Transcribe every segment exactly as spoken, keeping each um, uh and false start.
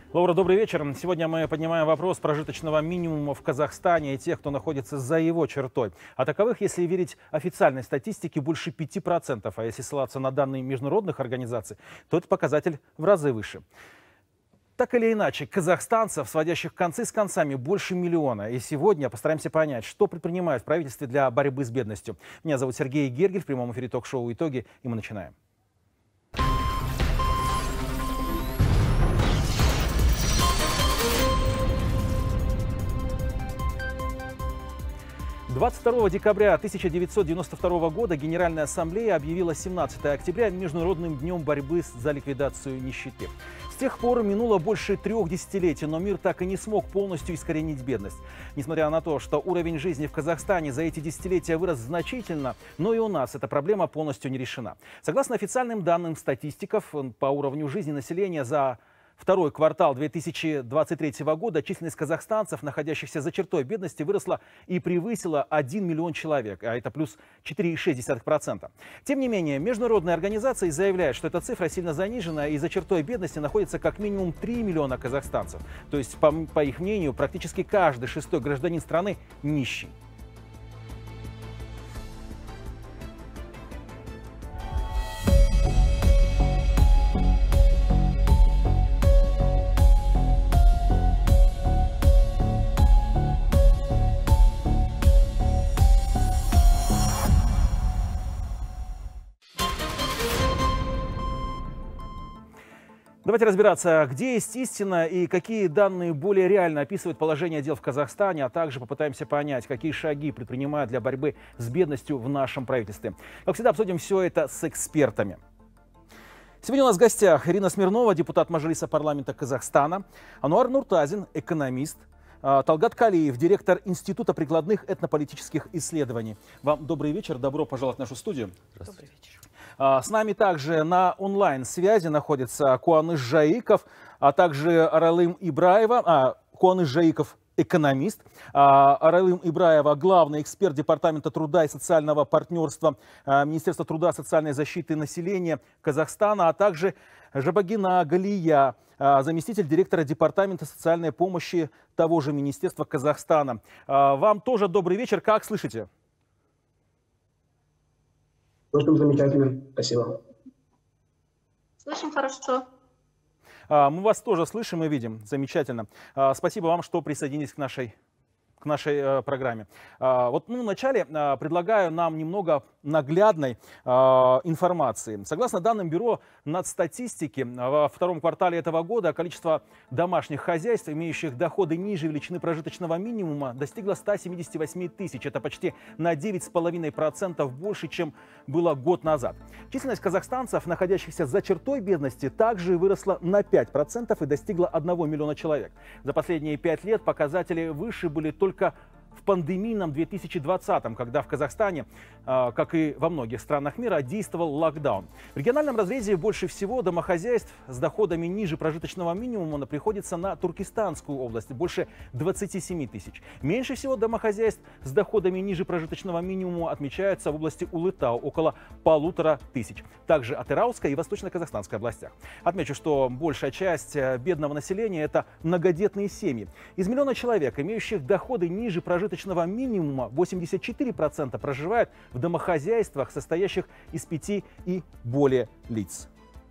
Лаура, добрый вечер. Сегодня мы поднимаем вопрос прожиточного минимума в Казахстане и тех, кто находится за его чертой. А таковых, если верить официальной статистике, больше пяти процентов. А если ссылаться на данные международных организаций, то этот показатель в разы выше. Так или иначе, казахстанцев, сводящих концы с концами, больше миллиона. И сегодня постараемся понять, что предпринимают в правительстве для борьбы с бедностью. Меня зовут Сергей Гергель, в прямом эфире ток-шоу «Итоги», и мы начинаем. двадцать второго декабря тысяча девятьсот девяносто второго года Генеральная Ассамблея объявила семнадцатое октября Международным днем борьбы за ликвидацию нищеты. С тех пор минуло больше трех десятилетий, но мир так и не смог полностью искоренить бедность. Несмотря на то, что уровень жизни в Казахстане за эти десятилетия вырос значительно, но и у нас эта проблема полностью не решена. Согласно официальным данным статистиков, по уровню жизни населения за второй квартал две тысячи двадцать третьего года численность казахстанцев, находящихся за чертой бедности, выросла и превысила один миллион человек, а это плюс четыре целых шесть десятых процента. Тем не менее, международные организации заявляют, что эта цифра сильно занижена, и за чертой бедности находится как минимум три миллиона казахстанцев. То есть, по, по их мнению, практически каждый шестой гражданин страны нищий. Давайте разбираться, где есть истина и какие данные более реально описывают положение дел в Казахстане, а также попытаемся понять, какие шаги предпринимают для борьбы с бедностью в нашем правительстве. Как всегда, обсудим все это с экспертами. Сегодня у нас в гостях Ирина Смирнова, депутат Мажилиса парламента Казахстана, Ануар Нуртазин, экономист, Талгат Калиев, директор Института прикладных этнополитических исследований. Вам добрый вечер, добро пожаловать в нашу студию. Добрый вечер. С нами также на онлайн-связи находится Куаныш Жаиков, а также Аралым Ибраева, а, Куаныш Жаиков – экономист, а, Аралым Ибраева – главный эксперт Департамента труда и социального партнерства Министерства труда, социальной защиты населения Казахстана, а также Жабагина Галия, заместитель директора Департамента социальной помощи того же Министерства Казахстана. Вам тоже добрый вечер, как слышите? Слышим замечательно. Спасибо. Слышим хорошо. Мы вас тоже слышим и видим. Замечательно. Спасибо вам, что присоединились к нашей, к нашей э, программе. А, вот ну, вначале э, предлагаю нам немного наглядной э, информации. Согласно данным Бюро нацстатистики, во втором квартале этого года количество домашних хозяйств, имеющих доходы ниже величины прожиточного минимума, достигло ста семидесяти восьми тысяч. Это почти на девять целых пять десятых процента больше, чем было год назад. Численность казахстанцев, находящихся за чертой бедности, также выросла на пять процентов и достигла одного миллиона человек. За последние пять лет показатели выше были только в пандемийном две тысячи двадцатом, когда в Казахстане, как и во многих странах мира, действовал локдаун. В региональном разрезе больше всего домохозяйств с доходами ниже прожиточного минимума приходится на Туркестанскую область, больше двадцати семи тысяч. Меньше всего домохозяйств с доходами ниже прожиточного минимума отмечаются в области Улытау, около полутора тысяч. Также Атырауской и Восточно-Казахстанской областях. Отмечу, что большая часть бедного населения – это многодетные семьи. Из миллиона человек, имеющих доходы ниже прожиточного минимума, восемьдесят четыре процента проживают в домохозяйствах, состоящих из пяти и более лиц.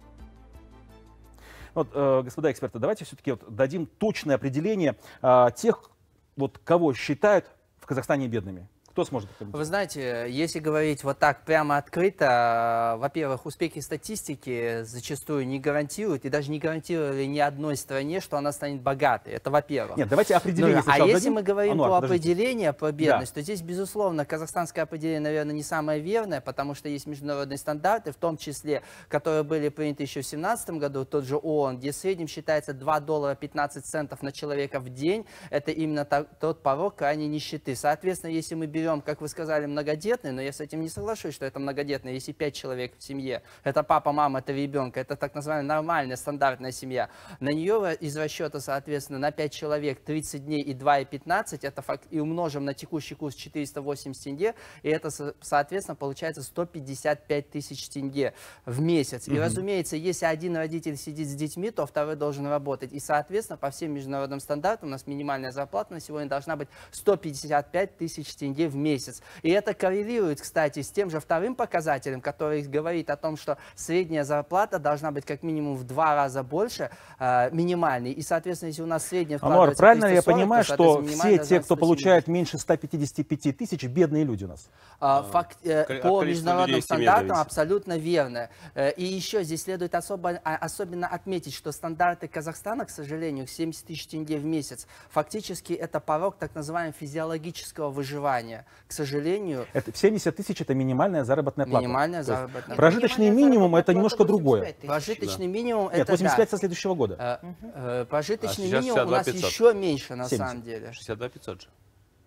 Вот, э, господа эксперты, давайте все-таки вот дадим точное определение э, тех, вот, кого считают в Казахстане бедными. Кто сможет это? Вы знаете, если говорить вот так прямо открыто, во-первых, успехи статистики зачастую не гарантируют, и даже не гарантировали ни одной стране, что она станет богатой. Это во-первых. Нет, давайте определение. Ну, а если дадим? мы говорим Ануар, про подождите. определение, про бедность, да. то здесь, безусловно, казахстанское определение, наверное, не самое верное, потому что есть международные стандарты, в том числе, которые были приняты еще в две тысячи семнадцатом году, тот же ООН, где в среднем считается два доллара пятнадцать центов на человека в день. Это именно тот порог крайней нищеты. Соответственно, если мы берем берем, как вы сказали, многодетный, но я с этим не соглашусь, что это многодетный. Если пять человек в семье, это папа, мама, это ребенка, это так называемая нормальная, стандартная семья. На нее из расчета, соответственно, на пять человек тридцать дней и два и пятнадцать, это факт, и умножим на текущий курс четыреста восемьдесят тенге, и это, соответственно, получается сто пятьдесят пять тысяч тенге в месяц. И, mm-hmm. разумеется, если один родитель сидит с детьми, то второй должен работать. И, соответственно, по всем международным стандартам у нас минимальная зарплата на сегодня должна быть сто пятьдесят пять тысяч тенге в месяц. И это коррелирует, кстати, с тем же вторым показателем, который говорит о том, что средняя зарплата должна быть как минимум в два раза больше э, минимальной. И, соответственно, если у нас средняя Ануар, правильно я понимаю, то, что все те, кто получает меньше ста пятидесяти пяти тысяч, бедные люди у нас? А, факт, э, по международным стандартам абсолютно верно. Э, и еще здесь следует особо, а, особенно отметить, что стандарты Казахстана, к сожалению, семьдесят тысяч тенге в месяц, фактически это порог так называемого физиологического выживания. К сожалению... Это семьдесят тысяч – это минимальная заработная плата. Минимальная заработная плата. Прожиточный минимум – это немножко другое. Прожиточный да. минимум – это, Нет, восемьдесят пять да. со следующего года. Э, э, прожиточный а минимум у нас пятьсот. Еще меньше, на семьдесят. самом деле. шестьдесят два пятьсот же.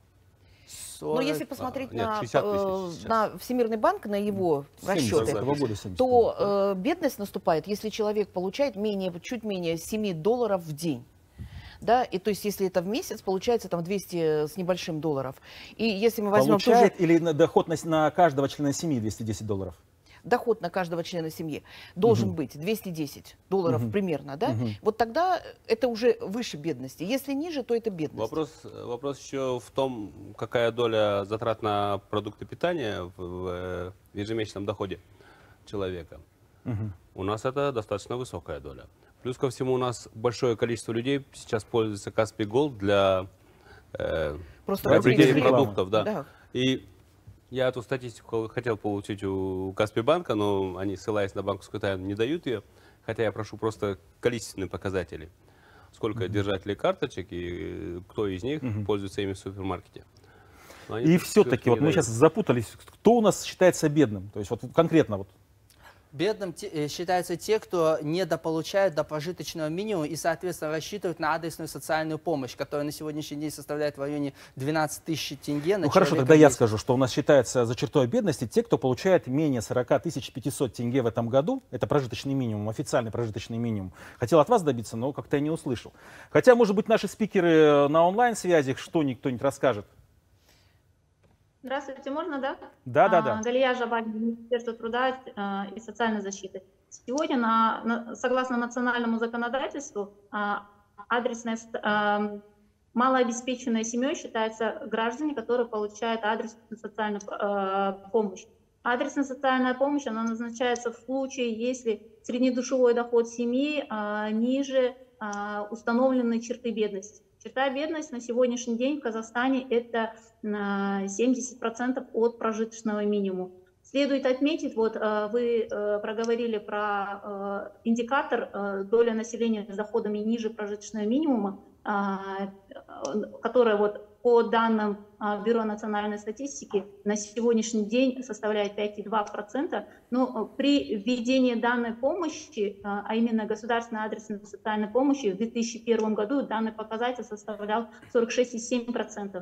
Но если посмотреть а, нет, на, на Всемирный банк, на его расчеты, то э, бедность наступает, если человек получает менее, чуть менее семи долларов в день. Да, и то есть, если это в месяц, получается там двести с небольшим долларов. И если мы возьмем Получает тоже... или на доход на, на каждого члена семьи двести десять долларов? Доход на каждого члена семьи должен угу. быть двести десять долларов угу. примерно, да? Угу. Вот тогда это уже выше бедности. Если ниже, то это бедность. Вопрос, вопрос еще в том, какая доля затрат на продукты питания в, в ежемесячном доходе человека. Угу. У нас это достаточно высокая доля. Плюс ко всему у нас большое количество людей сейчас пользуется Каспий Голд для э, определения продуктов. Да. Да. И я эту статистику хотел получить у Каспий банка, но они, ссылаясь на банковскую тайну, не дают ее. Хотя я прошу просто количественные показатели. Сколько mm-hmm. держателей карточек и кто из них mm-hmm. пользуется ими в супермаркете. И все-таки вот мы сейчас запутались, кто у нас считается бедным? То есть вот конкретно вот. Бедным те, считаются те, кто недополучает до прожиточного минимума и, соответственно, рассчитывают на адресную социальную помощь, которая на сегодняшний день составляет в районе двенадцати тысяч тенге. Ну хорошо, тогда я скажу, что у нас считается за чертой бедности те, кто получает менее сорока тысяч пятисот тенге в этом году. Это прожиточный минимум, официальный прожиточный минимум. Хотел от вас добиться, но как-то я не услышал. Хотя, может быть, наши спикеры на онлайн-связи что никто-нибудь расскажет. Здравствуйте, можно, да? Да, да, да. Галия Жабаль, Министерство труда и социальной защиты. Сегодня, на, на, согласно национальному законодательству, адресная, малообеспеченной семьей считается граждане, которые получают адресную социальную помощь. Адресная социальная помощь, она назначается в случае, если среднедушевой доход семьи ниже установленной черты бедности. Черта бедности на сегодняшний день в Казахстане это семьдесят процентов от прожиточного минимума. Следует отметить, вот вы проговорили про индикатор доля населения с доходами ниже прожиточного минимума, которая вот по данным Бюро национальной статистики на сегодняшний день составляет пять и два десятых процента. Но при введении данной помощи, а именно государственной адресной социальной помощи, в две тысячи первом году данный показатель составлял сорок шесть и семь десятых процента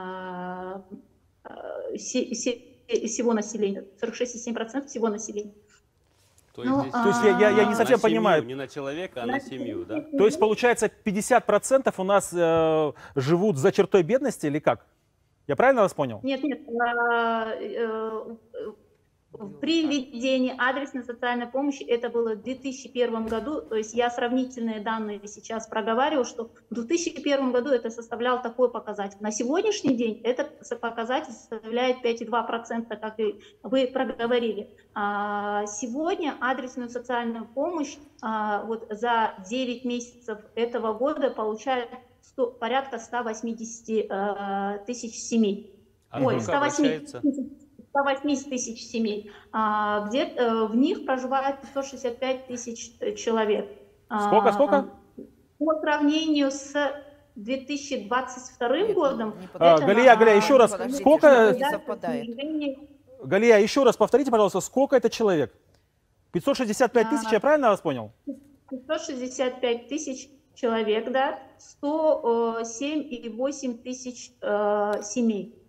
всего населения. сорок шесть и семь десятых процента всего населения. То есть, ну, здесь, то есть я, я, я не совсем на понимаю. Семью, не на человека, а на, на семью, да? То есть получается пятьдесят процентов у нас э, живут за чертой бедности или как? Я правильно вас понял? Нет, нет. Э, э, при введении адресной социальной помощи, это было в две тысячи первом году, то есть я сравнительные данные сейчас проговариваю, что в две тысячи первом году это составлял такой показатель. На сегодняшний день этот показатель составляет пять и два десятых процента, как и вы проговорили. А сегодня адресную социальную помощь а, вот за девять месяцев этого года получает сто, порядка ста восьмидесяти а, тысяч семей. А Ой, ста восьмидесяти тысяч семей, а, где а, в них проживает пятьсот шестьдесят пять тысяч человек. Сколько, сколько? По сравнению с две тысячи двадцать вторым Нет, годом... А, Галия, Галия, еще раз, сколько... Не совпадает. Галия, еще раз повторите, пожалуйста, сколько это человек? пятьсот шестьдесят пять тысяч, я правильно вас понял? пятьсот шестьдесят пять тысяч человек, да, сто семь и восемь тысяч э, семей.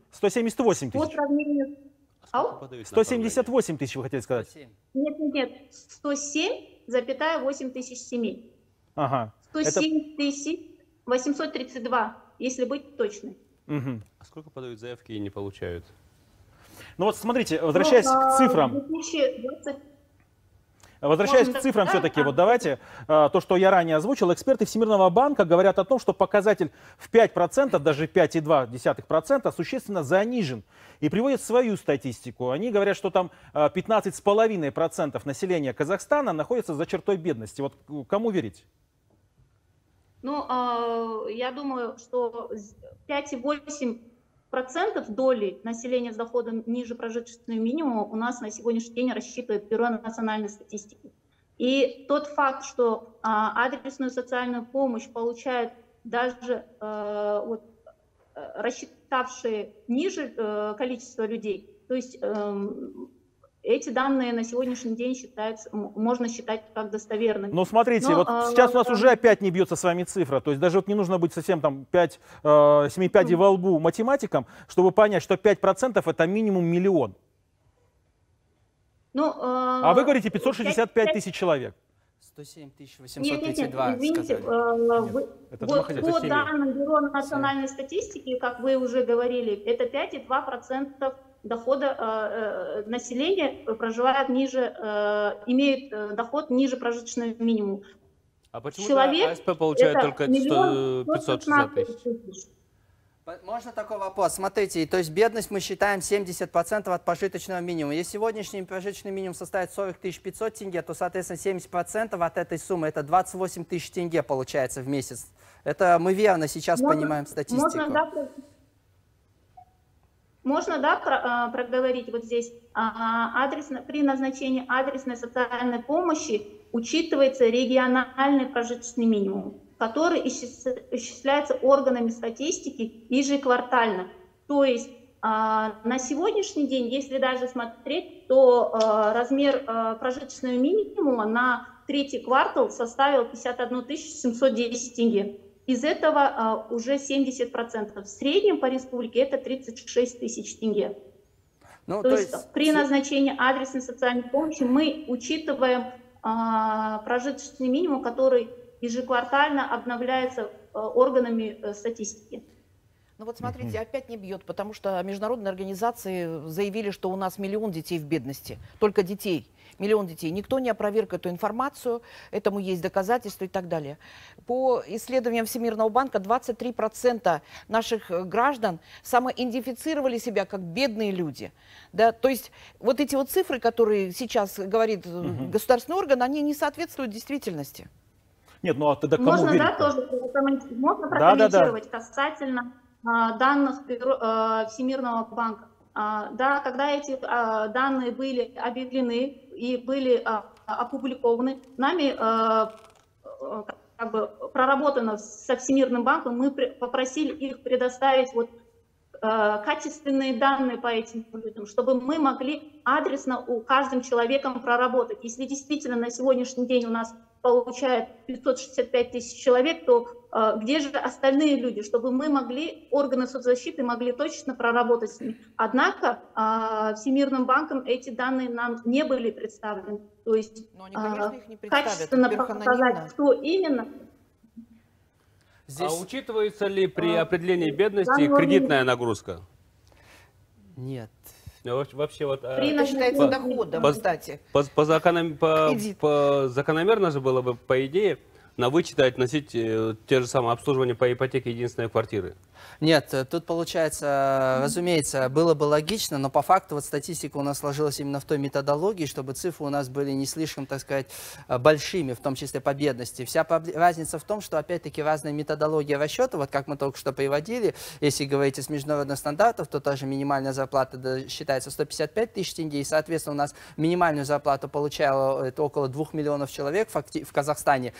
сто семьдесят восемь По тысяч. сравнению... Ау? сто семьдесят восемь тысяч, вы хотели сказать? Нет, нет, нет. сто семь целых восемь тысяч семей. Ага. сто семь тысяч восемьсот тридцать два, если быть точной. Угу. А сколько подают заявки и не получают? Ну вот смотрите, возвращаясь ну, к цифрам. две тысячи двадцать... Возвращаясь Можно, к цифрам да, все-таки, да. вот давайте, то, что я ранее озвучил, эксперты Всемирного банка говорят о том, что показатель в пять процентов, даже пять целых две десятых процента существенно занижен. И приводят свою статистику. Они говорят, что там пятнадцать целых пять десятых процента населения Казахстана находится за чертой бедности. Вот кому верить? Ну, я думаю, что пять целых восемь десятых процента доли населения с доходом ниже прожиточного минимума у нас на сегодняшний день рассчитывает Бюро национальной статистики. И тот факт, что а, адресную социальную помощь получают даже а, вот, рассчитавшие ниже а, количество людей, то есть а, эти данные на сегодняшний день считаются, можно считать как достоверными. Ну, смотрите, Но, вот а, сейчас у нас а, уже опять не бьется с вами цифра. То есть даже вот не нужно быть совсем там пять, э, семи пядей во лбу математиком, чтобы понять, что пять процентов это минимум миллион. Ну, а, а вы говорите пятьсот шестьдесят пять тысяч человек. сто семь тысяч восемьсот тридцать два, нет, нет, нет, извините, сказали. Вы, это вот по данным Бюро национальной статистики, как вы уже говорили, это пять целых две десятых процента дохода э, э, населения проживает ниже, э, имеет э, доход ниже прожиточного минимума. А почему Человек АСП получает это только пятьсот шестьдесят тысяч? Можно такой вопрос? Смотрите, то есть бедность мы считаем семьдесят процентов от прожиточного минимума. Если сегодняшний прожиточный минимум составит сорок тысяч пятьсот тенге, то, соответственно, семьдесят процентов от этой суммы, это двадцать восемь тысяч тенге получается в месяц. Это мы верно сейчас можно, понимаем статистику. Можно, да, можно, да, про, проговорить вот здесь. Адресно, при назначении адресной социальной помощи учитывается региональный прожиточный минимум, который исчисляется органами статистики ежеквартально. То есть на сегодняшний день, если даже смотреть, то размер прожиточного минимума на третий квартал составил пятьдесят одну тысячу семьсот десять тенге. Из этого уже семьдесят процентов. В среднем по республике это тридцать шесть тысяч тенге. Ну, то, то есть, есть при назначении адресной социальной помощи мы учитываем прожиточный минимум, который ежеквартально обновляется органами статистики. Ну вот смотрите, опять не бьет, потому что международные организации заявили, что у нас миллион детей в бедности. Только детей. Миллион детей. Никто не опроверг эту информацию, этому есть доказательства и так далее. По исследованиям Всемирного банка двадцать три процента наших граждан самоидентифицировали себя как бедные люди. Да? То есть вот эти вот цифры, которые сейчас говорит угу. государственный орган, они не соответствуют действительности. Нет, ну а тогда кому можно, верить? Да, тоже, можно прокомментировать да, да, да. касательно а, данных бюро, а, Всемирного банка. А, да, когда эти а, данные были объявлены и были а, опубликованы, нами а, как бы проработано со Всемирным банком, мы попросили их предоставить вот, а, качественные данные по этим людям, чтобы мы могли адресно у каждым человеком проработать. Если действительно на сегодняшний день у нас получает пятьсот шестьдесят пять тысяч человек, то э, где же остальные люди, чтобы мы могли, органы соцзащиты могли точно проработать с ними. Однако э, Всемирным банком эти данные нам не были представлены. То есть они, конечно, их не качественно показать, кто именно. Здесь... А учитывается ли при определении бедности да, кредитная нагрузка? Нет. Вообще вот это считается доходом, по, кстати. По, по, закономер, по, по, закономерно же было бы, по идее, на вычитать, носить э, те же самые обслуживания по ипотеке единственной квартиры. Нет, тут получается, разумеется, было бы логично, но по факту вот статистика у нас сложилась именно в той методологии, чтобы цифры у нас были не слишком, так сказать, большими, в том числе по бедности. Вся разница в том, что опять-таки разная методология расчета, вот как мы только что приводили, если говорить из международных стандартов, то та же минимальная зарплата считается сто пятьдесят пять тысяч тенге, и, соответственно, у нас минимальную зарплату получало это около двух миллионов человек в Казахстане.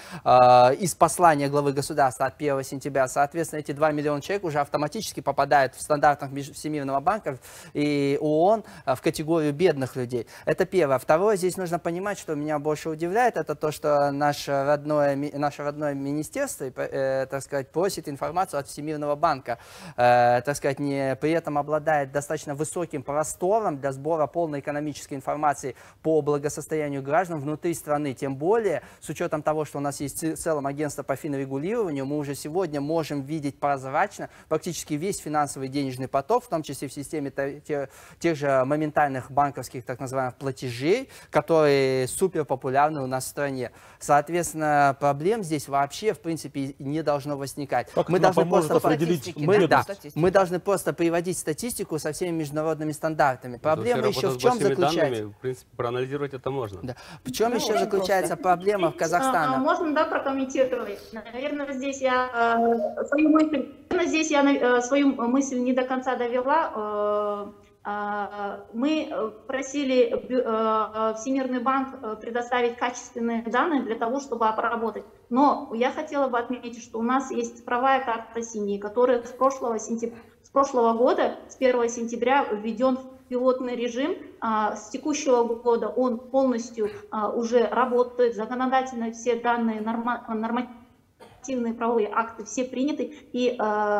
из послания главы государства от первого сентября. Соответственно, эти два миллиона человек уже автоматически попадают в стандартах Всемирного банка и ООН в категорию бедных людей. Это первое. Второе, здесь нужно понимать, что меня больше удивляет, это то, что наше родное, наше родное министерство, э, так сказать, просит информацию от Всемирного банка, э, так сказать, не, при этом обладает достаточно высоким простором для сбора полной экономической информации по благосостоянию граждан внутри страны. Тем более, с учетом того, что у нас есть в целом агентство по финрегулированию, мы уже сегодня можем видеть прозрачно практически весь финансовый денежный поток, в том числе в системе тех, тех же моментальных банковских так называемых платежей, которые супер популярны у нас в стране. Соответственно, проблем здесь вообще, в принципе, не должно возникать. Как мы должны просто определить мы, да, мы должны просто приводить статистику со всеми международными стандартами. Проблема еще в чем заключается? Данными, в принципе, проанализировать это можно. Да. В чем ну, еще заключается просто проблема в Казахстане? А, можно, да, прокомментировать? Наверное, здесь я э, свою мысль, наверное, здесь я э, свою мысль не до конца довела. Э, Мы просили Всемирный банк предоставить качественные данные для того, чтобы обработать. Но я хотела бы отметить, что у нас есть цифровая карта семьи, которая с прошлого, сентября, с прошлого года, с первого сентября, введен в пилотный режим. С текущего года он полностью уже работает. Законодательно все данные, нормативные правовые акты все приняты. И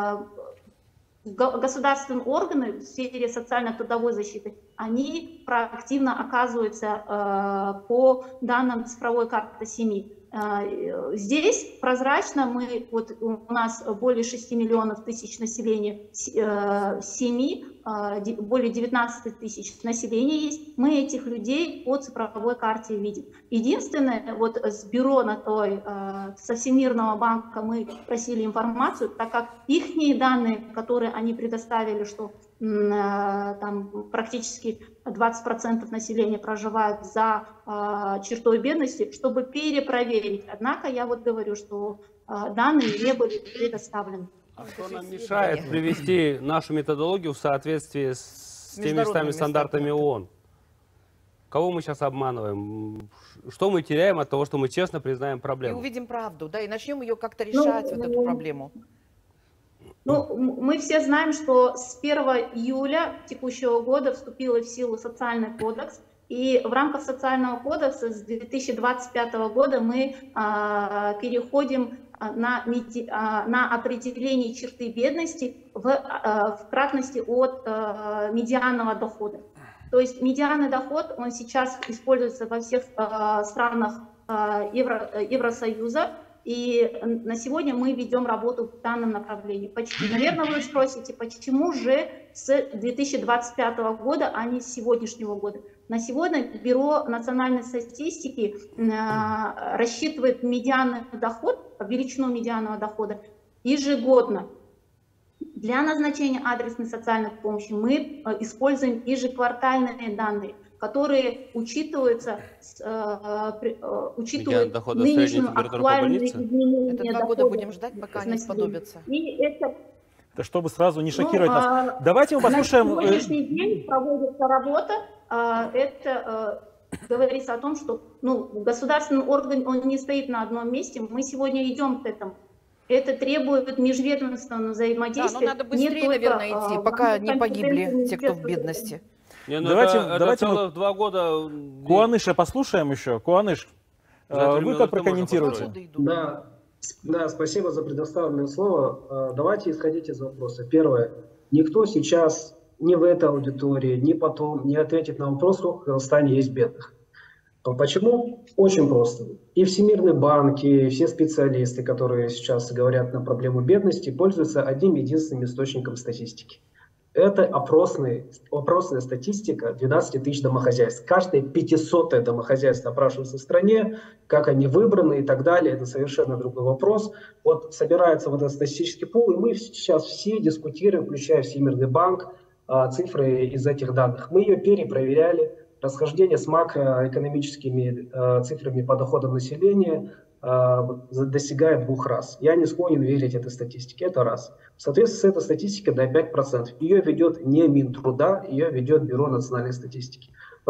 государственные органы в сфере социально-трудовой защиты, они проактивно оказываются э, по данным цифровой карты семьи. Э, здесь прозрачно мы, вот у нас более шести миллионов тысяч населения, э, семьи, э, более девятнадцати тысяч населения есть, мы этих людей по цифровой карте видим. Единственное, вот с бюро на той, э, со Всемирного банка мы просили информацию, так как их данные, которые они предоставили, что там практически двадцать процентов населения проживают за э, чертой бедности, чтобы перепроверить. Однако я вот говорю, что э, данные не были предоставлены. А что нам мешает привести нашу методологию в соответствии с теми местами стандартами ООН? Кого мы сейчас обманываем? Что мы теряем от того, что мы честно признаем проблему? И увидим правду, да, и начнем ее как-то решать, ну, вот эту проблему. Ну, мы все знаем, что с первого июля текущего года вступил в силу социальный кодекс, и в рамках социального кодекса с две тысячи двадцать пятого года мы а, переходим на, а, на определение черты бедности в, а, в кратности от а, медианного дохода. То есть медианный доход, он сейчас используется во всех а, странах а, Евро, Евросоюза. И на сегодня мы ведем работу в данном направлении. Почему? Наверное, вы спросите, почему же с две тысячи двадцать пятого года, а не с сегодняшнего года? На сегодня Бюро национальной статистики э, рассчитывает медианный доход, величину медианного дохода ежегодно. Для назначения адресной социальной помощи мы э, используем ежеквартальные данные, которые учитываются, э, э, учитывают нынешнюю актуальную изменение. Это два года будем ждать, пока они сподобятся. И это, это чтобы сразу не шокировать ну, нас. А, Давайте мы послушаем... На сегодняшний день проводится работа. А, это а, говорится о том, что ну, государственный орган он не стоит на одном месте. Мы сегодня идем к этому. Это требует межведомственного взаимодействия. Да, но надо быстрее, не наверное, только, идти, пока не погибли те, кто в бедности. Не, ну давайте это, давайте это мы два года... Куаныша послушаем еще. Куаныш, вы как прокомментируете? Да, да, спасибо за предоставленное слово. Давайте исходить из вопроса. Первое. Никто сейчас ни в этой аудитории, ни потом не ответит на вопрос, сколько в Казахстане есть бедных. Почему? Очень просто. И Всемирный банк, и все специалисты, которые сейчас говорят на проблему бедности, пользуются одним единственным источником статистики. Это опросный, опросная статистика двенадцати тысяч домохозяйств. Каждое пятисотое домохозяйство опрашивается в стране, как они выбраны и так далее. Это совершенно другой вопрос. Вот собирается вот этот статистический пул, и мы сейчас все дискутируем, включая Всемирный банк, цифры из этих данных. Мы ее перепроверяли. Расхождение с макроэкономическими э, цифрами по доходам населения э, достигает двух раз. Я не склонен верить этой статистике, это раз. В соответствии с этой статистикой до пяти процентов. Ее ведет не Минтруда, ее ведет Бюро национальной статистики.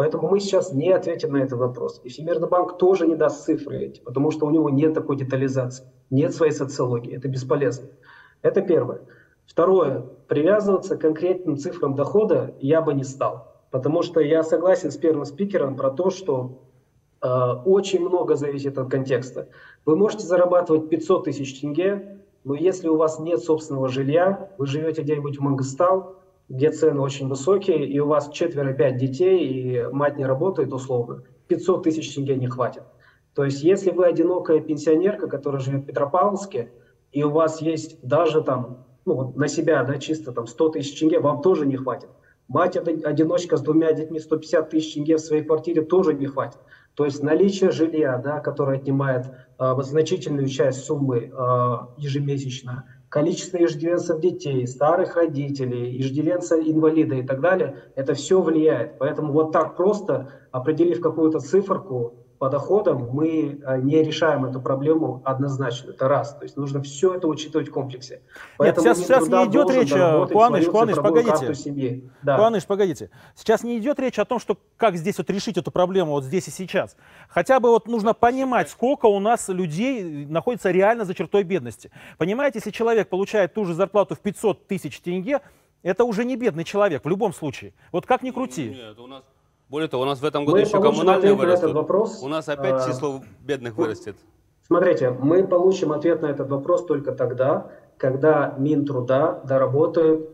Поэтому мы сейчас не ответим на этот вопрос. И Всемирный банк тоже не даст цифры эти, потому что у него нет такой детализации, нет своей социологии. Это бесполезно. Это первое. Второе. Привязываться к конкретным цифрам дохода я бы не стал. Потому что я согласен с первым спикером про то, что э, очень много зависит от контекста. Вы можете зарабатывать пятьсот тысяч тенге, но если у вас нет собственного жилья, вы живете где-нибудь в Мангыстау, где цены очень высокие, и у вас четверо-пять детей, и мать не работает условно, пятьсот тысяч тенге не хватит. То есть если вы одинокая пенсионерка, которая живет в Петропавловске, и у вас есть даже там, ну вот на себя, да, чисто там сто тысяч тенге, вам тоже не хватит. Мать-одиночка с двумя детьми сто пятьдесят тысяч тенге в своей квартире тоже не хватит. То есть наличие жилья, да, которое отнимает э, значительную часть суммы э, ежемесячно, количество иждивенцев детей, старых родителей, иждивенца инвалида и так далее, это все влияет. Поэтому вот так просто, определив какую-то циферку по доходам, мы не решаем эту проблему однозначно. Это раз. То есть нужно все это учитывать в комплексе. Поэтому Нет, сейчас, сейчас не идет речь, Куаныш, Куаныш, погодите. Да. Куаныш, погодите. Сейчас не идет речь о том, что как здесь вот решить эту проблему вот здесь и сейчас. Хотя бы вот нужно понимать, сколько у нас людей находится реально за чертой бедности. Понимаете, если человек получает ту же зарплату в пятьсот тысяч тенге, это уже не бедный человек в любом случае. Вот как ни крути. Нет, у нас... Более того, у нас в этом году мы еще коммунальные вырастут. У нас опять число бедных вырастет. Смотрите, мы получим ответ на этот вопрос только тогда, когда Минтруда доработает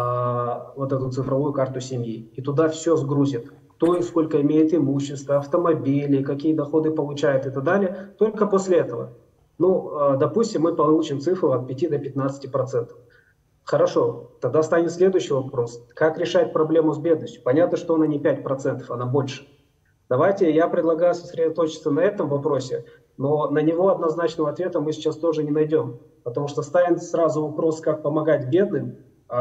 а, вот эту цифровую карту семьи. И туда все сгрузит. Кто и сколько имеет имущества, автомобилей, какие доходы получает и так далее. Только после этого. Ну, а, допустим, мы получим цифру от пяти до пятнадцати процентов. Хорошо, тогда станет следующий вопрос. Как решать проблему с бедностью? Понятно, что она не пять процентов, она больше. Давайте, я предлагаю сосредоточиться на этом вопросе, но на него однозначного ответа мы сейчас тоже не найдем. Потому что станет сразу вопрос, как помогать бедным,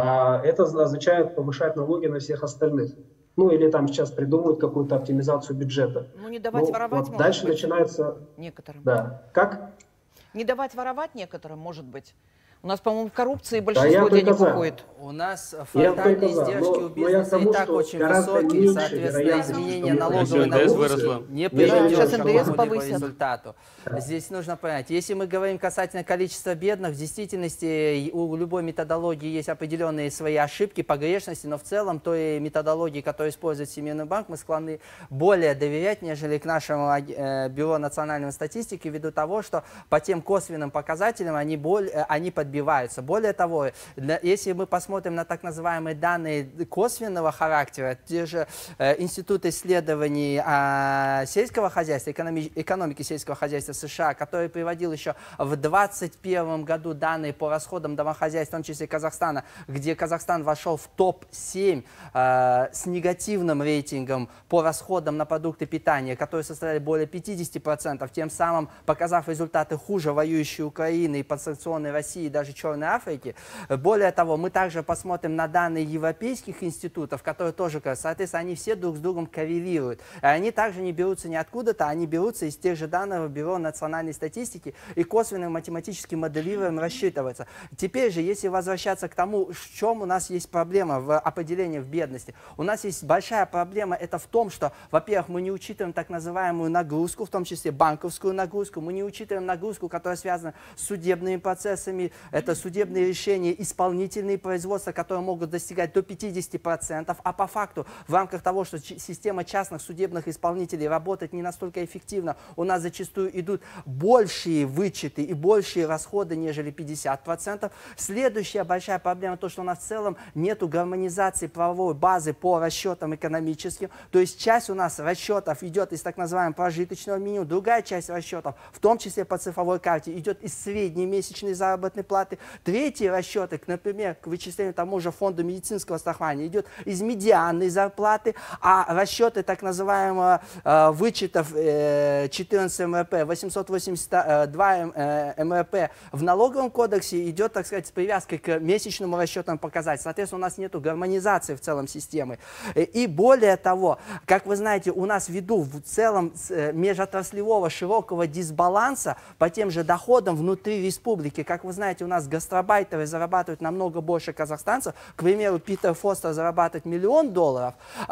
а это означает повышать налоги на всех остальных. Ну или там сейчас придумают какую-то оптимизацию бюджета. Ну не давать ну, воровать, вот дальше быть. Начинается... Некоторым. Да. Как? Не давать воровать некоторым, может быть. У нас, по-моему, в коррупции большинство да денег уходит. У нас фронтальные издержки у бизнеса тому, и так очень высокие, соответственно, изменение налоговой налоги не приведет к какому-либо результату. Да. Здесь нужно понять, если мы говорим касательно количества бедных, в действительности у любой методологии есть определенные свои ошибки, погрешности, но в целом той методологии, которую использует Всемирный банк, мы склонны более доверять, нежели к нашему э, Бюро национальной статистики, ввиду того, что по тем косвенным показателям они, более, они подбиваются. Более того, для, если мы посмотрим на так называемые данные косвенного характера, те же э, Институт исследований э, сельского хозяйства, экономи, экономики сельского хозяйства США, который приводил еще в двадцать первом году данные по расходам домохозяйств, в том числе Казахстана, где Казахстан вошел в топ семь э, с негативным рейтингом по расходам на продукты питания, которые составляли более пятидесяти процентов, тем самым показав результаты хуже воюющей Украины и подсанкционной России и даже Черной Африки. Более того, мы также посмотрим на данные европейских институтов, которые тоже, соответственно, они все друг с другом коррелируют. И они также не берутся ниоткуда-то, они берутся из тех же данных Бюро национальной статистики и косвенным математическим моделированием рассчитывается. Теперь же, если возвращаться к тому, в чем у нас есть проблема в определении в бедности, у нас есть большая проблема, это в том, что, во-первых, мы не учитываем так называемую нагрузку, в том числе банковскую нагрузку, мы не учитываем нагрузку, которая связана с судебными процессами, это судебные решения, исполнительные производства, которые могут достигать до пятидесяти процентов, а по факту, в рамках того, что система частных судебных исполнителей работает не настолько эффективно, у нас зачастую идут большие вычеты и большие расходы, нежели пятьдесят процентов. Следующая большая проблема, то, что у нас в целом нет гармонизации правовой базы по расчетам экономическим, то есть часть у нас расчетов идет из так называемого прожиточного минимума, другая часть расчетов, в том числе по цифровой карте, идет из средней месячной заработной платы, третьи расчеты, например, к вычислению тому же фонда медицинского страхования, идет из медианной зарплаты, а расчеты так называемого э, вычетов э, четырнадцать эм эр пэ, восемьсот восемьдесят два эм эр пэ в налоговом кодексе идет, так сказать, с привязкой к месячному расчетам показателей. Соответственно, у нас нет гармонизации в целом системы. И более того, как вы знаете, у нас ввиду в целом межотраслевого широкого дисбаланса по тем же доходам внутри республики, как вы знаете, у нас гастробайтеры зарабатывают намного больше казахстанцев, к примеру, Питер Фостер зарабатывает миллион долларов,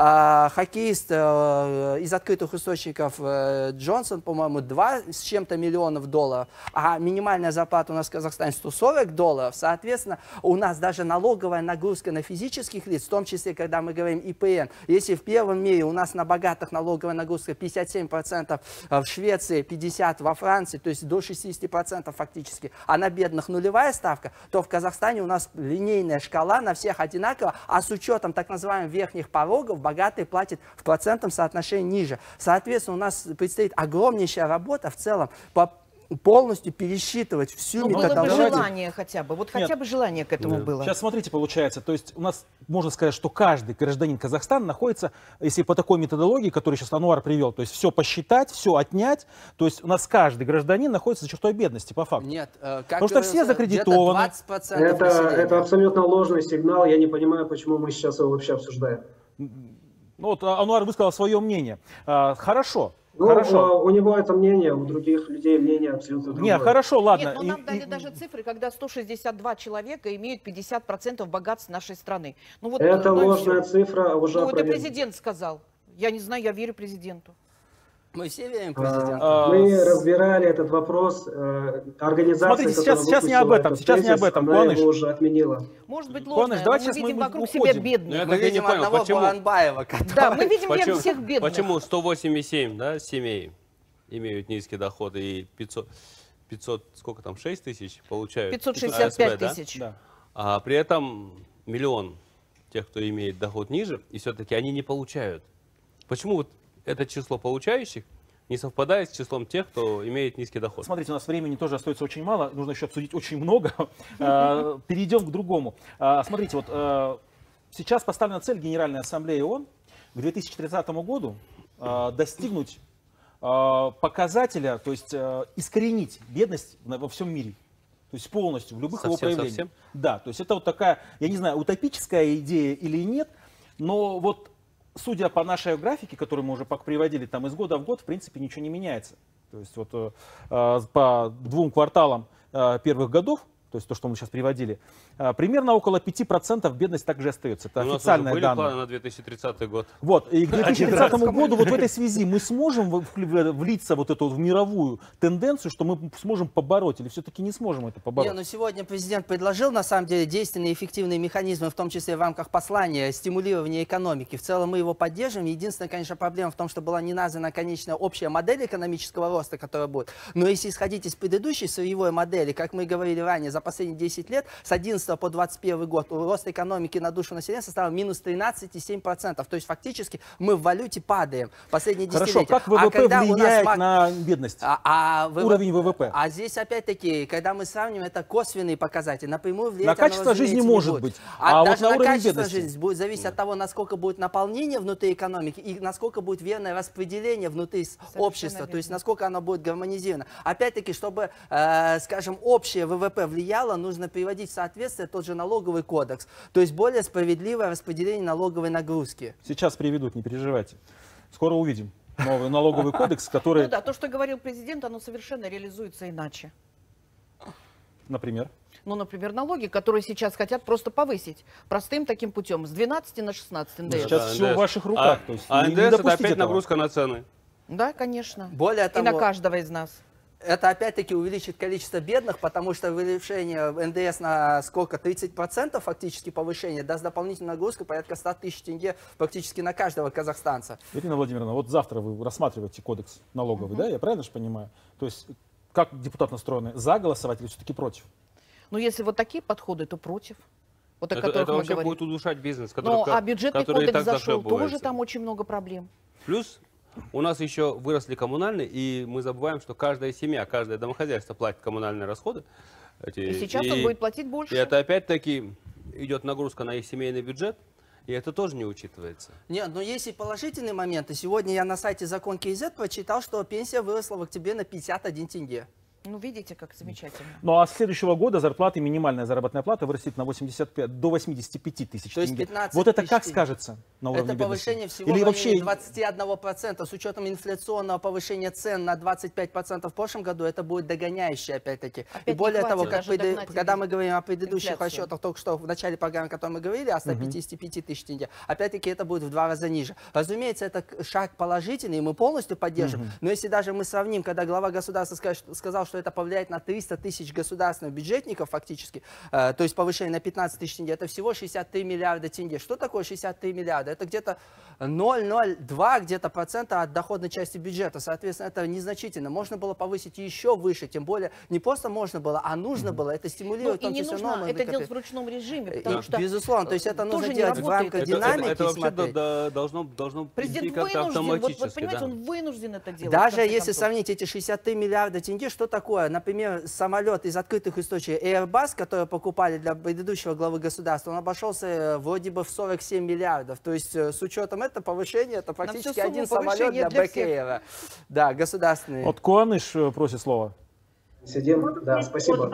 а хоккеист э, из открытых источников э, Джонсон, по-моему, два с чем-то миллионов долларов, а минимальная зарплата у нас в Казахстане сто сорок долларов, соответственно, у нас даже налоговая нагрузка на физических лиц, в том числе, когда мы говорим И П Н, если в первом мире у нас на богатых налоговая нагрузка пятьдесят семь процентов в Швеции, пятьдесят процентов во Франции, то есть до шестидесяти процентов фактически, а на бедных нулевая ставка, то в Казахстане у нас линейная шкала на всех одинакова, а с учетом так называемых верхних порогов богатые платят в процентном соотношении ниже. Соответственно, у нас предстоит огромнейшая работа в целом по полностью пересчитывать всю ну, методологию. Было бы желание хотя бы, вот хотя Нет. бы желание к этому Да. было. Сейчас смотрите, получается, то есть у нас можно сказать, что каждый гражданин Казахстана находится, если по такой методологии, которую сейчас Ануар привел, то есть все посчитать, все отнять, то есть у нас каждый гражданин находится за чертой бедности, по факту. Нет, э, как Потому что все закредитованы. двадцать процентов Это, населения. это абсолютно ложный сигнал. Я не понимаю, почему мы сейчас его вообще обсуждаем. Ну вот Ануар высказал свое мнение. А, хорошо. Ну, Хорошо. у него это мнение, у других людей мнение абсолютно другое. Не, хорошо, ладно. Нет, но И- нам и- дали даже цифры, когда сто шестьдесят два человека имеют пятьдесят процентов богатств нашей страны. Ну, вот, Это ну, и ложная всё. цифра, уже Ну, это опровергнута. президент сказал. Я не знаю, я верю президенту. Мы все верим президенту. А, Мы с- разбирали этот вопрос. э, Организация, Смотрите, сейчас- которая сейчас не выпустила об этом, этот сейчас не об тезис, этом, она Куаныш. его уже отменила. Может быть, Куаныш, ложное, но давайте мы сейчас мы видим вокруг уходим. себя бедных. Ну, Мы так я не видим понял, одного почему? Буранбаева, который... Да, мы видим Почему, всех бедных. почему сто восемьдесят семь, да, семей имеют низкий доход и пятьсот, пятьсот, сколько там, шесть тысяч получают? пятьсот шестьдесят пять АСВ, да? тысяч. Да. А при этом миллион тех, кто имеет доход ниже, и все-таки они не получают. Почему вот это число получающих не совпадает с числом тех, кто имеет низкий доход? Смотрите, у нас времени тоже остается очень мало, нужно еще обсудить очень много. А, Перейдем к другому. А, Смотрите, вот а, сейчас поставлена цель Генеральной Ассамблеи ООН к две тысячи тридцатому году а, достигнуть а, показателя, то есть а, искоренить бедность на- во всем мире. То есть полностью, в любых его Совсем, проявлениях. совсем? Да, то есть это вот такая, я не знаю, утопическая идея или нет, но вот судя по нашей графике, которую мы уже пок- приводили, там из года в год, в принципе, ничего не меняется. То есть вот э, э, по двум кварталам э, первых годов, то есть то, что мы сейчас приводили, э, примерно около пяти процентов бедность также остается. Это У нас уже официальные были данные. планы на две тысячи тридцатый год. Вот, и к две тысячи тридцатому году вот в этой связи мы сможем в- в- влиться вот эту в мировую тенденцию, что мы сможем побороть, или все-таки не сможем это побороть? Не, ну сегодня президент предложил, на самом деле, действенные и эффективные механизмы, в том числе в рамках послания стимулирования экономики. В целом мы его поддерживаем. Единственная, конечно, проблема в том, что была не названа конечная общая модель экономического роста, которая будет. Но если исходить из предыдущей сырьевой модели, как мы говорили ранее, за последние десять лет, с одиннадцатого по двадцать первый год, рост экономики на душу населения составил минус тринадцать целых семь десятых процента. То есть фактически мы в валюте падаем последние десятилетия. Хорошо, как вэ вэ пэ А когда у нас влияет мак- на бедность? А, а вэ вэ пэ Уровень вэ вэ пэ? А здесь опять-таки, когда мы сравниваем, это косвенные показатели. Напрямую влиять На оно, качество разумеется, жизни не может будет. быть, А, а вот даже на на, уровень качество бедности? жизни будет зависеть от того, насколько будет наполнение внутри экономики и насколько будет верное распределение внутри с- общества, то есть верно. насколько оно будет гармонизировано. Опять-таки, чтобы, э, скажем, общее вэ вэ пэ влияло, нужно приводить в соответствие тот же налоговый кодекс, то есть более справедливое распределение налоговой нагрузки. Сейчас приведут, не переживайте. Скоро увидим новый налоговый кодекс, который, Ну да, то, что говорил президент, оно совершенно реализуется иначе. например, Ну, например, налоги, которые сейчас хотят просто повысить простым таким путем, с двенадцати на шестнадцать эн дэ эс. Сейчас Да, всё эн дэ эс. в ваших руках, А, то есть а не- эн не дэ эс это допустить опять этого. нагрузка на цены. Да, конечно. Более И того, на каждого из нас. это опять-таки увеличит количество бедных, потому что повышение эн дэ эс на сколько? тридцать процентов фактически повышение даст дополнительную нагрузку порядка ста тысяч тенге практически на каждого казахстанца. Ирина Владимировна, вот завтра вы рассматриваете кодекс налоговый, да? Я правильно же понимаю? То есть как депутат настроены? За голосовать или все-таки против? Но если вот такие подходы, то против. Вот о Это, которых это мы вообще говорим. будет удушать бизнес, который, Ну, ка- а бюджетный который и кодекс так зашел, тоже захлебывается. там очень много проблем. Плюс у нас еще выросли коммунальные, и мы забываем, что каждая семья, каждое домохозяйство платит коммунальные расходы. Эти- И сейчас он будет платить больше. И это опять-таки идет нагрузка на их семейный бюджет, и это тоже не учитывается. Нет, но есть и положительные моменты. Сегодня я на сайте закон точка кей зет прочитал, что пенсия выросла в октябре на пятьдесят один тенге. Ну, видите, как замечательно. Ну, а с следующего года зарплаты, минимальная заработная плата вырастет на восемьдесят пять, до восьмидесяти пяти тысяч То есть тенге. пятнадцать Вот это как тысяч. скажется на уровне Это повышение бедности? всего Или в районе вообще... двадцати одного процента. С учетом инфляционного повышения цен на двадцать пять процентов в прошлом году, это будет догоняющее опять-таки. И более того, как преды... когда мы говорим о предыдущих инфляцию. расчетах, только что в начале программы, о которой мы говорили, о ста пятидесяти пяти тысяч тенге, опять-таки это будет в два раза ниже. Разумеется, это шаг положительный, и мы полностью поддержим. Угу. Но если даже мы сравним, когда глава государства сказал, что это повлияет на триста тысяч государственных бюджетников фактически, э, то есть повышение на пятнадцать тысяч тенге, это всего шестьдесят три миллиарда тенге. Что такое шестьдесят три миллиарда? Это где-то ноль целых ноль два где-то процента от доходной части бюджета. Соответственно, это незначительно. Можно было повысить еще выше, тем более не просто можно было, а нужно было. Это стимулирует ну, и не нужно это делать в ручном режиме, потому и, что безусловно, то есть это нужно делать в рамках это, динамики. Это, это вообще до, должно, должно Президент как-то автоматически. Вот, вот, понимаете, да. он вынужден это делать. Даже если сравнить эти шестьдесят три миллиарда тенге, что такое? Например, самолет из открытых источников Airbus, который покупали для предыдущего главы государства, он обошелся вроде бы в сорок семь миллиардов. То есть с учетом этого повышения, это практически один самолет для БКР. Да, государственный. Вот Куаныш просит слова. Сидим, да, спасибо.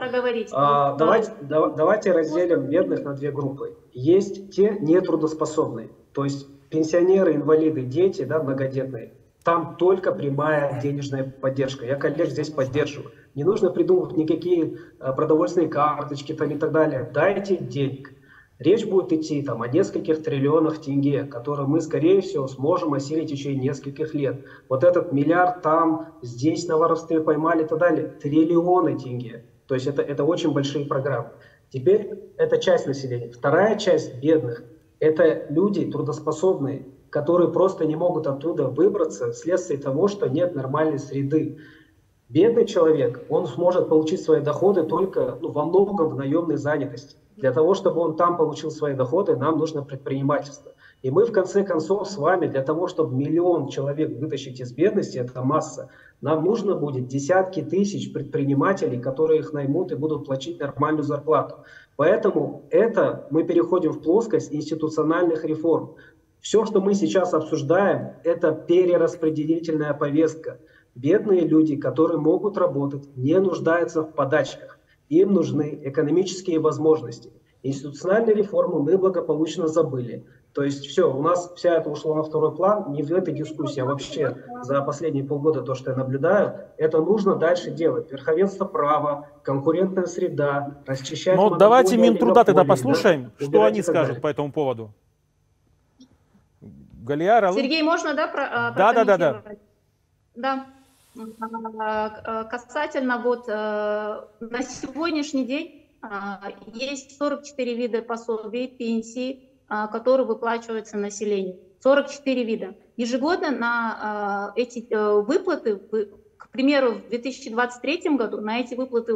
А, давайте, да, давайте разделим бедных на две группы. Есть те нетрудоспособные, то есть пенсионеры, инвалиды, дети, да, многодетные. Там только прямая денежная поддержка. Я коллег здесь поддерживаю. Не нужно придумывать никакие продовольственные карточки там и так далее. Дайте денег. Речь будет идти там о нескольких триллионах тенге, которые мы, скорее всего, сможем осилить в течение нескольких лет. Вот этот миллиард там, здесь на воровстве поймали и так далее. Триллионы тенге. То есть это, это очень большие программы. Теперь это часть населения. Вторая часть бедных – это люди трудоспособные, которые просто не могут оттуда выбраться вследствие того, что нет нормальной среды. Бедный человек, он сможет получить свои доходы только ну, во многом в наемной занятости. Для того, чтобы он там получил свои доходы, нам нужно предпринимательство. И мы, в конце концов, с вами, для того, чтобы миллион человек вытащить из бедности, это масса, нам нужно будет десятки тысяч предпринимателей, которые их наймут и будут платить нормальную зарплату. Поэтому это мы переходим в плоскость институциональных реформ. Все, что мы сейчас обсуждаем, это перераспределительная повестка. Бедные люди, которые могут работать, не нуждаются в подачках. Им нужны экономические возможности. Институциональные реформы мы благополучно забыли. То есть все, у нас вся это ушло на второй план, не в этой дискуссии, а вообще за последние полгода то, что я наблюдаю, это нужно дальше делать. Верховенство права, конкурентная среда, расчищать... Ну давайте Минтруда тогда послушаем, да? Что они скажут по этому поводу. Галия, Алло. Сергей, можно, да, про, да, да, да, да. Да. Касательно вот на сегодняшний день есть сорок четыре вида пособий, пенсий, которые выплачиваются населению. сорок четыре вида. Ежегодно на эти выплаты, к примеру, в две тысячи двадцать третьем году на эти выплаты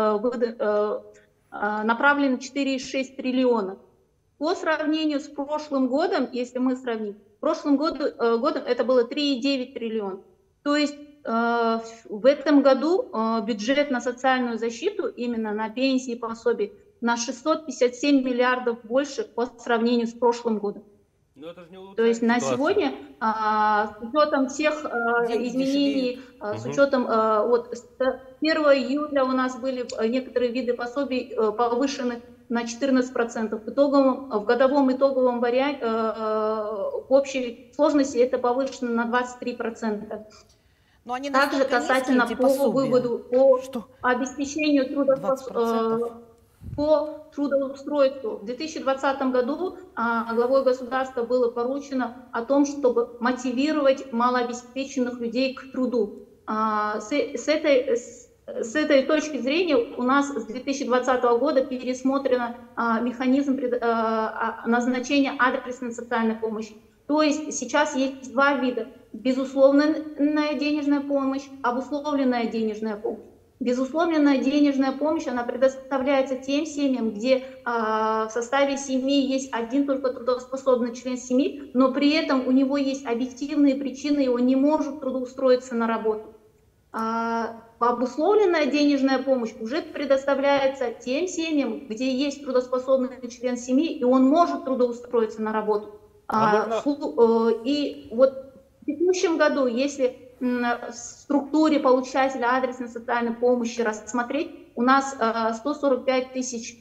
направлено четыре целых шесть десятых триллиона. По сравнению с прошлым годом, если мы сравним, прошлым году, годом это было три целых девять десятых триллиона. То есть э, в этом году э, бюджет на социальную защиту, именно на пенсии и пособия, на шестьсот пятьдесят семь миллиардов больше по сравнению с прошлым годом. Это же не То есть на сегодня, э, с учетом всех э, изменений, э, с учетом, э, вот, с первого июля у нас были некоторые виды пособий э, повышены на четырнадцать процентов. В, итоговом, в годовом итоговом варианте, э, в общей сложности это повышено на двадцать три процента. Но они также касательно по выводу, по Что? обеспечению трудоспос... э, по трудоустройству. В две тысячи двадцатом году э, главой государства было поручено о том, чтобы мотивировать малообеспеченных людей к труду. Э, с, с этой с, С этой точки зрения у нас с две тысячи двадцатого года пересмотрен а, механизм пред, а, назначения адресной социальной помощи. То есть сейчас есть два вида. Безусловная денежная помощь, обусловленная денежная помощь. Безусловленная денежная помощь, она предоставляется тем семьям, где а, в составе семьи есть один только трудоспособный член семьи, но при этом у него есть объективные причины, и он не может трудоустроиться на работу. А, обусловленная денежная помощь уже предоставляется тем семьям, где есть трудоспособный член семьи, и он может трудоустроиться на работу. А, а, и вот в текущем году, если в структуре получателя адресной социальной помощи рассмотреть, у нас сто сорок пять тысяч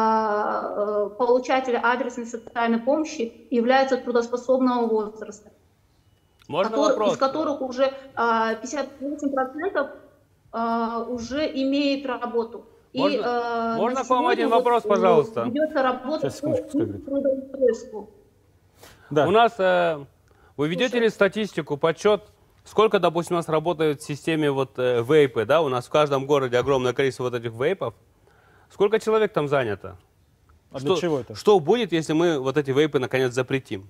получателей адресной социальной помощи являются трудоспособного возраста, Можно который, вопрос? из которых уже пятьдесят восемь процентов уже имеет работу. Можно, И, э, можно к вам один вопрос, пожалуйста? Ведется работа по трудоустройству. Да. У нас, э, вы ведете ли статистику, подсчет, сколько, допустим, у нас работает в системе вот э, вейпы, да? У нас в каждом городе огромное количество вот этих вейпов. Сколько человек там занято? А что, для чего это? Что будет, если мы вот эти вейпы наконец запретим?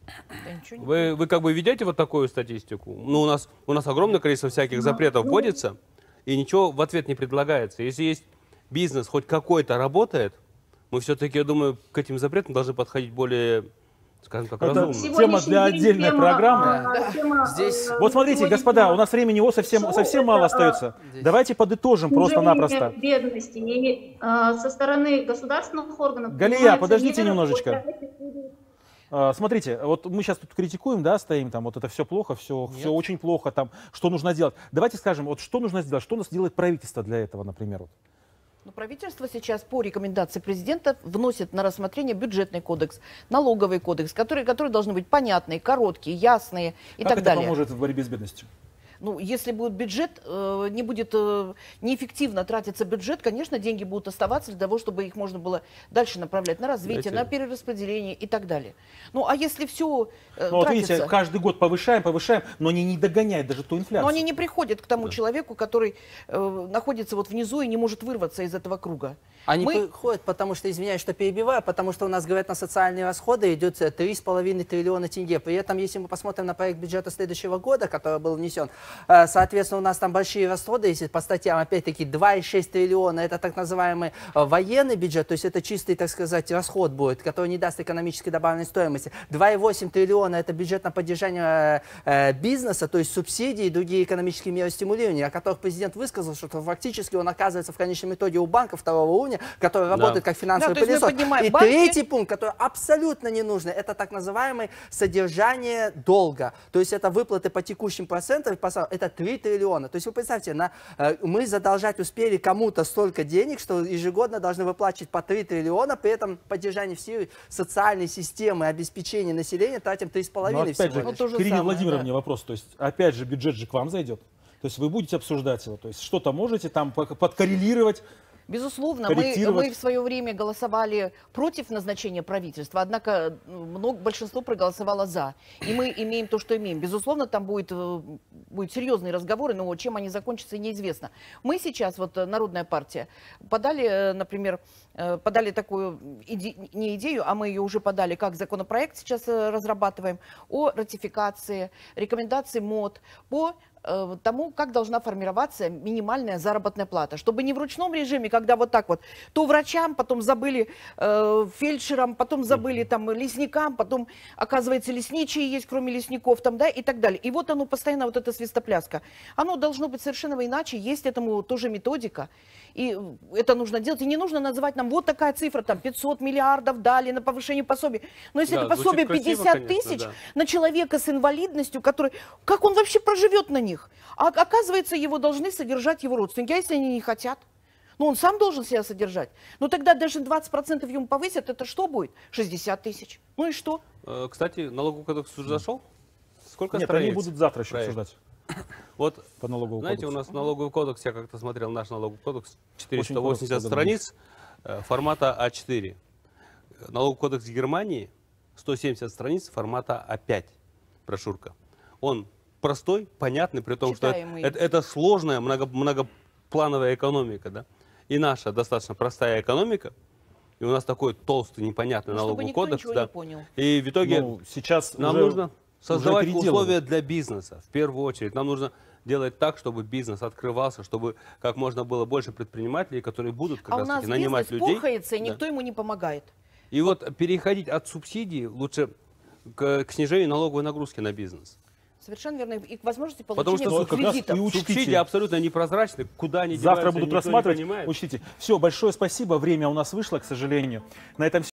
Да Вы, вы как бы ведете вот такую статистику? Ну, у нас, у нас огромное количество всяких запретов вводится, и ничего в ответ не предлагается. Если есть бизнес хоть какой-то работает, мы все-таки, я думаю, к этим запретам должны подходить более, скажем так, Это разумно. тема для отдельной тема, программы. а, тема, Здесь- э, Вот смотрите, сегодня господа, тема у нас времени его совсем, шоу совсем это, мало а, остается. здесь- Давайте подытожим снижение просто-напросто. бедности и, э, со стороны государственных органов. Галия, принимаются подождите меры немножечко. по этим- А, Смотрите, вот мы сейчас тут критикуем, да, стоим, там, вот это все плохо, все, все очень плохо, там, что нужно делать. Давайте скажем, вот что нужно сделать, что у нас делает правительство для этого, например? Вот. Но правительство сейчас по рекомендации президента вносит на рассмотрение бюджетный кодекс, налоговый кодекс, которые, которые должны быть понятные, короткие, ясные и Как так это далее. поможет в борьбе с бедностью? Ну, если будет бюджет, э, не будет э, неэффективно тратиться бюджет, конечно, деньги будут оставаться для того, чтобы их можно было дальше направлять на развитие, Знаете, на перераспределение и так далее. Ну, а если все э, Ну, вот тратится... видите, каждый год повышаем, повышаем, но они не догоняют даже ту инфляцию. Но они не приходят к тому человеку, который э, находится вот внизу и не может вырваться из этого круга. Они Мы- приходят, потому что, извиняюсь, что перебиваю, потому что у нас, говорят, на социальные расходы идет три с половиной триллиона тенге. При этом, если мы посмотрим на проект бюджета следующего года, который был внесен, э, соответственно, у нас там большие расходы, если по статьям, опять-таки, два и шесть триллиона, это так называемый э, военный бюджет, то есть это чистый, так сказать, расход будет, который не даст экономической добавленной стоимости. два и восемь триллиона это бюджет на поддержание э, бизнеса, то есть субсидии и другие экономические меры стимулирования, о которых президент высказал, что фактически он оказывается в конечном итоге у банка второго уровня, который работает как финансовый Да, то есть мы пылесос. поднимаем И банки. третий пункт, который абсолютно не нужен, это так называемое содержание долга. То есть это выплаты по текущим процентам, это три триллиона. То есть вы представьте, на, э, мы задолжать успели кому-то столько денег, что ежегодно должны выплачивать по три триллиона, при этом поддержание всей социальной системы обеспечения населения тратим три с Но половиной опять всего же, Ну, лишь. то же к Ирине самое, Владимировне да. вопрос. То есть, опять же, бюджет же к вам зайдет. То есть вы будете обсуждать его. То есть что-то можете там по- подкоррелировать. Безусловно, мы, корректировать. мы в свое время голосовали против назначения правительства, однако много, большинство проголосовало за. И мы имеем то, что имеем. Безусловно, там будет, э, будут серьезные разговоры, но чем они закончатся, неизвестно. Мы сейчас, вот э, Народная партия, подали, э, например, э, подали такую, иде, не идею, а мы ее уже подали, как законопроект сейчас э, разрабатываем, о ратификации, рекомендации МОД по э, тому, как должна формироваться минимальная заработная плата. Чтобы не в ручном режиме, когда вот так вот, то врачам, потом забыли э, фельдшерам, потом забыли там лесникам, потом, оказывается, лесничие есть, кроме лесников, там, да, и так далее. И вот оно постоянно, вот эта свистопляска. Оно должно быть совершенно иначе, есть этому тоже методика. И это нужно делать. И не нужно называть нам вот такая цифра, там пятьсот миллиардов дали на повышение пособий. Но если Да, это пособие звучит красиво, пятьдесят конечно, тысяч да. на человека с инвалидностью, который, как он вообще проживет на них? А оказывается, его должны содержать его родственники. А если они не хотят? Ну, он сам должен себя содержать. Ну, тогда даже двадцать процентов ему повысят, это что будет? шестьдесят тысяч. Ну и что? Э, Кстати, налоговый кодекс уже зашел? Сколько Нет, они страниц? будут завтра еще проект? обсуждать Вот, по налоговому знаете, кодексу. у нас налоговый кодекс, я как-то смотрел наш налоговый кодекс, четыреста Очень восемьдесят коротко, страниц, э, формата а четыре. Налоговый кодекс Германии сто семьдесят страниц, формата а пять, брошюрка. Он простой, понятный, при том, Читаемый. что это, это сложная, много, многоплановая экономика, да? И наша достаточно простая экономика, и у нас такой толстый, непонятный Ну, чтобы налоговый никто кодекс, ничего да. не понял. И в итоге Ну, сейчас нам уже- нужно создавать переделывают. условия для бизнеса, в первую очередь. Нам нужно делать так, чтобы бизнес открывался, чтобы как можно было больше предпринимателей, которые будут как А у раз нас таки нанимать бизнес людей. пухается, и Да. никто ему не помогает. И вот переходить от субсидий лучше к, к снижению налоговой нагрузки на бизнес. Совершенно верно. И к возможности Потому получения что как раз кредитов. и учтите. Субсидии абсолютно непрозрачны, куда они Завтра деваются, будут никто не рассматривать. понимает. Учтите. Все, большое спасибо. Время у нас вышло, к сожалению. На этом